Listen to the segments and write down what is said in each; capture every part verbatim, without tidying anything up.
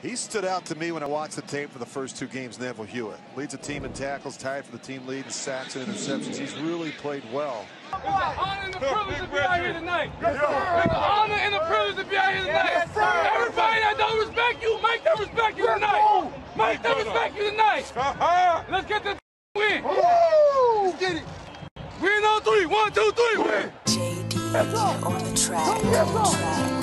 He stood out to me when I watched the tape for the first two games. Neville Hewitt leads the team in tackles, tied for the team lead in sacks and interceptions. He's really played well. It's an honor and a privilege to be out here tonight. It's an honor and a privilege to be out here tonight. Everybody that don't respect you, make them respect you tonight. Make them respect you tonight. Let's get this win. Let's get it. Win on three. One, two, three. Win. J D on the track. On the track.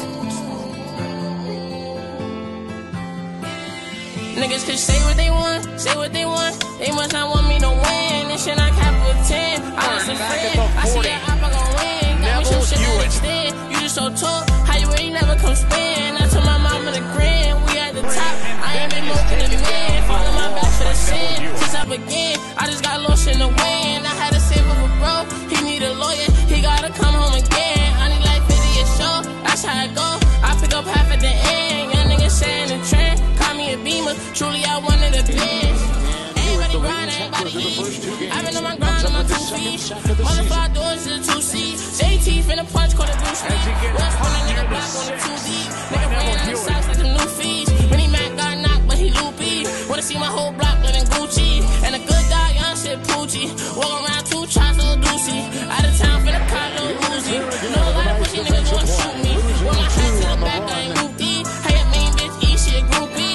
Niggas could say what they want, say what they want. They must not want me to win. This shit not capital ten. I was a friend. I see that I gon' win. Got me some shit that extend. You just so tall. How you ain't never come spin? I told my mama to grin. We at the top. I ain't been moving the man. Falling my back for the sin. Since I began, I just got lost in the wind. I had to save up a bro. He need a lawyer. He gotta come home again. I need like fifty a show. That's how it go. I pick up half at the end. Young niggas saying the trend. A beamer, truly I wanted a bitch. Everybody grind, everybody eat. I've been on my grind on my two feet. Motherfucker doors to the two C's. J T finna punch, call the blue street. West on a nigga block on the two D. Nigga ran on the socks like them new fees. When he mad got knocked, but he loopy. Wanna see my whole block living Gucci. And a good guy, young shit Poochie. Walk around two tries, little doozy. Out of town finna call little Uzi. Know a lot of pussy niggas wanna shoot me. When my hat to the back, I ain't goofy. Hey, that main bitch, eat shit groupie.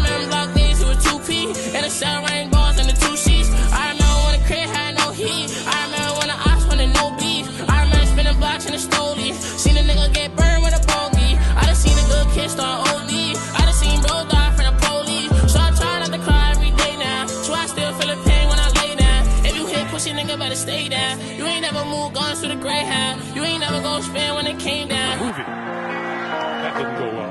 And the shell rain balls and the two sheets. I remember when the crib had no heat. I remember when the ops wanted no beef. I remember spinning blocks in the stoley. Seen a nigga get burned with a bogey. I done seen a good kid start O D. I done seen bro die from the police. So I try not to cry every day now. So I still feel the pain when I lay down. If you hit pussy, nigga better stay down. You ain't never moved guns through the Greyhound. You ain't never go spin when it came down. Move it. That didn't go well.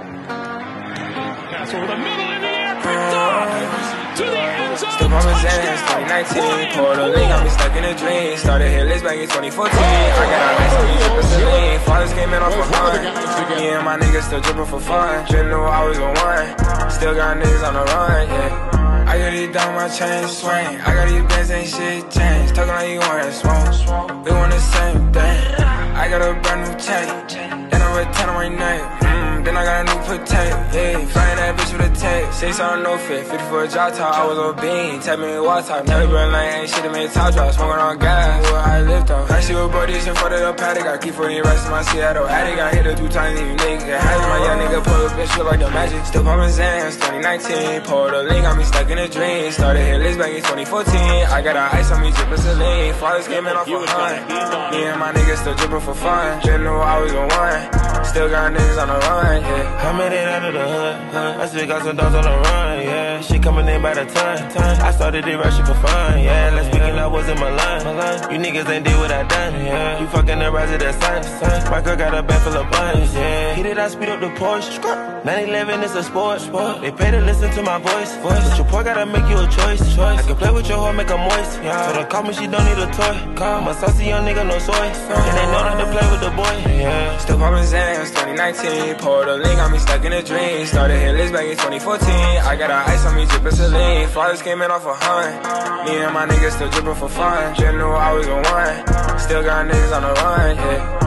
Pass over the middle in the air. Picked off. To the end zone. Still on Zans, twenty nineteen. Poured a lean, got me stuck in a dream. Started hitless back in twenty fourteen. I got a ice on me, drippin' saline. Fathers came in off a hunt. Me and my niggas still drippin' for fun. Didn't know I was the one. Still got niggas on the run, yeah. I got these down my chain swing. I got these bands, ain't shit changed. Talking like you want to smoke. We want the same thing. I got a brand new chain. Then I return right now. Mm, then I got a new potato. Yeah, flying that bitch with a tape. Say something no fit. fifty for a drop top. I was on bean. Tell me what top. Never been like ain't shit to make top drop. Smoking on gas. What I lift on. I see what buddies in front of the paddock. I keep forty rest in my Seattle attic. I hit her two times even nigga. Had my young nigga pull a bitch look like the magic. Still poppin' Zans. twenty nineteen. Poured a lean. Got me stuck in a dream. Started hitless back in twenty fourteen. I got a ice on me drippin' saline. Fathers came in off a hunt. Me and my niggas still drippin' for fun. Didn't know I was the one. Still got niggas on the run, yeah. I made it out of the hood, huh? I still got some dogs on the run, yeah. She coming in by the ton, ton. I started it rushing for fun, yeah. Let's speak and I wasn't my line. You niggas ain't did what I done, yeah. You fucking the rise of the sun, son. My girl got a bag full of buns, yeah. He did I speed up the Porsche. nine eleven is a sport, sport. They pay to listen to my voice, voice. But your boy gotta make you a choice, choice. I can play with your heart, make her moist, yeah. So don't call me, she don't need a toy. Call my saucy young nigga, no soy. And they know not to play with the boy, yeah. Still poppin' Zans, twenty nineteen. Poured a lean, got me stuck in a dream. Started hitless back in twenty fourteen. I got a ice on me, drippin' saline. Fathers came in off a hunt. Me and my niggas still drippin' for fun. Didn't know I was the one. Still got niggas on the run, yeah.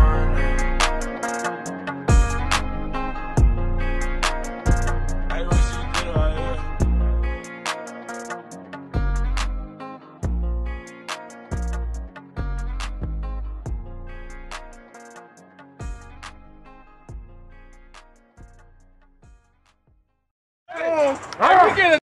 All right, we get it.